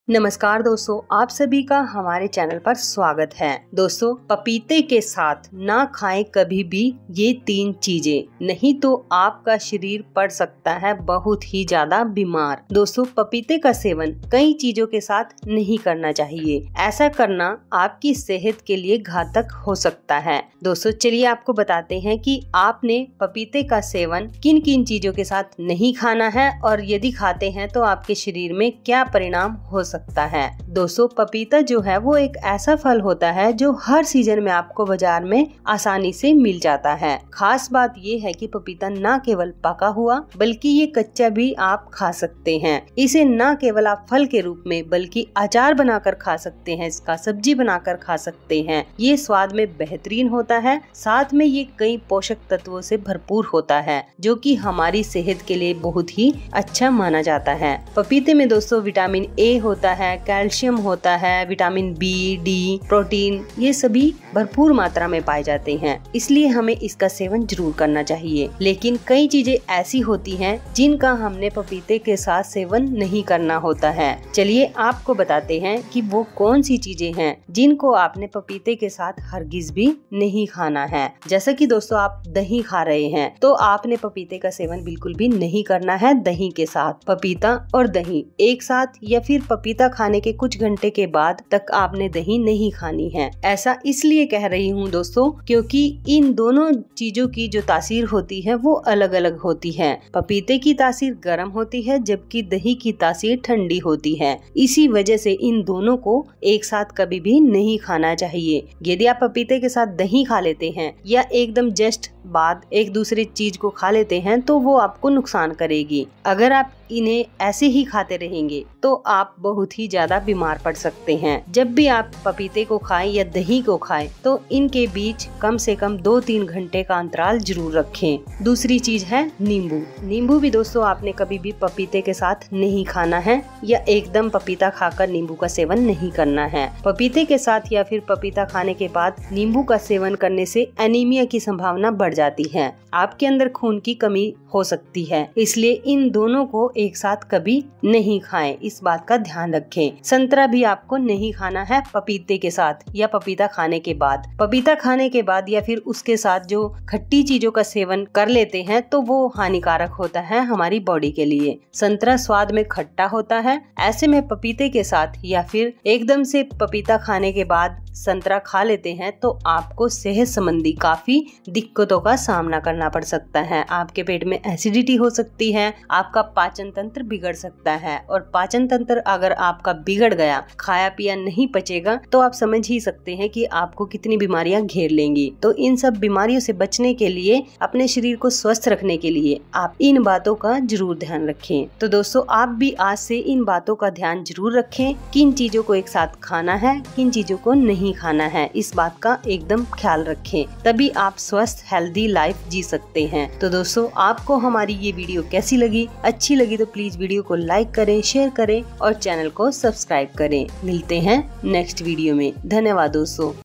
नमस्कार दोस्तों, आप सभी का हमारे चैनल पर स्वागत है। दोस्तों, पपीते के साथ ना खाएं कभी भी ये 3 चीजें, नहीं तो आपका शरीर पड़ सकता है बहुत ही ज्यादा बीमार। दोस्तों, पपीते का सेवन कई चीजों के साथ नहीं करना चाहिए। ऐसा करना आपकी सेहत के लिए घातक हो सकता है। दोस्तों, चलिए आपको बताते हैं कि आपने पपीते का सेवन किन किन चीजों के साथ नहीं खाना है और यदि खाते हैं तो आपके शरीर में क्या परिणाम हो सकता है। दोस्तों, पपीता जो है वो एक ऐसा फल होता है जो हर सीजन में आपको बाजार में आसानी से मिल जाता है। खास बात ये है कि पपीता न केवल पका हुआ बल्कि ये कच्चा भी आप खा सकते हैं। इसे न केवल आप फल के रूप में बल्कि अचार बनाकर खा सकते हैं, इसका सब्जी बनाकर खा सकते हैं। ये स्वाद में बेहतरीन होता है, साथ में ये कई पोषक तत्वों से भरपूर होता है जो कि हमारी सेहत के लिए बहुत ही अच्छा माना जाता है। पपीते में दोस्तों विटामिन ए होता है, कैल्शियम होता है, विटामिन बी, डी, प्रोटीन, ये सभी भरपूर मात्रा में पाए जाते हैं। इसलिए हमें इसका सेवन जरूर करना चाहिए। लेकिन कई चीजें ऐसी होती हैं जिनका हमने पपीते के साथ सेवन नहीं करना होता है। चलिए आपको बताते हैं कि वो कौन सी चीजें हैं जिनको आपने पपीते के साथ हरगिज भी नहीं खाना है। जैसा कि दोस्तों आप दही खा रहे हैं तो आपने पपीते का सेवन बिल्कुल भी नहीं करना है दही के साथ। पपीता और दही एक साथ या फिर पपीता खाने के कुछ घंटे के बाद तक आपने दही नहीं खानी है। ऐसा इसलिए कह रही हूँ दोस्तों क्योंकि इन दोनों चीजों की जो तासीर होती है वो अलग अलग होती है। पपीते की तासीर गर्म होती है जबकि दही की तासीर ठंडी होती है। इसी वजह से इन दोनों को एक साथ कभी भी नहीं खाना चाहिए। यदि आप पपीते के साथ दही खा लेते हैं या एकदम जस्ट बाद एक दूसरे चीज को खा लेते हैं तो वो आपको नुकसान करेगी। अगर आप इन्हें ऐसे ही खाते रहेंगे तो आप बहुत ही ज्यादा बीमार पड़ सकते हैं। जब भी आप पपीते को खाएं या दही को खाएं तो इनके बीच कम से कम 2-3 घंटे का अंतराल जरूर रखें। दूसरी चीज है नींबू। नींबू भी दोस्तों आपने कभी भी पपीते के साथ नहीं खाना है या एकदम पपीता खाकर नींबू का सेवन नहीं करना है। पपीते के साथ या फिर पपीता खाने के बाद नींबू का सेवन करने से एनीमिया की संभावना बढ़ जाती है। आपके अंदर खून की कमी हो सकती है, इसलिए इन दोनों को एक साथ कभी नहीं खाएं। इस बात का ध्यान रखें। संतरा भी आपको नहीं खाना है पपीते के साथ या पपीता खाने के बाद। पपीता खाने के बाद या फिर उसके साथ जो खट्टी चीजों का सेवन कर लेते हैं तो वो हानिकारक होता है हमारी बॉडी के लिए। संतरा स्वाद में खट्टा होता है, ऐसे में पपीते के साथ या फिर एकदम से पपीता खाने के बाद संतरा खा लेते हैं तो आपको सेहत संबंधी काफी दिक्कतों का सामना करना पड़ सकता है। आपके पेट में एसिडिटी हो सकती है, आपका पाचन तंत्र बिगड़ सकता है और पाचन तंत्र अगर आपका बिगड़ गया, खाया पिया नहीं पचेगा तो आप समझ ही सकते हैं कि आपको कितनी बीमारियां घेर लेंगी। तो इन सब बीमारियों से बचने के लिए, अपने शरीर को स्वस्थ रखने के लिए आप इन बातों का जरूर ध्यान रखें। तो दोस्तों आप भी आज से इन बातों का ध्यान जरूर रखें। किन चीजों को एक साथ खाना है, किन चीजों को नहीं खाना है, इस बात का एकदम ख्याल रखें। तभी आप स्वस्थ हेल्दी लाइफ जी सकते हैं। तो दोस्तों आपको हमारी ये वीडियो कैसी लगी? अच्छी लगी तो प्लीज वीडियो को लाइक करें, शेयर करें और चैनल को सब्सक्राइब करें। मिलते हैं नेक्स्ट वीडियो में। धन्यवाद दोस्तों।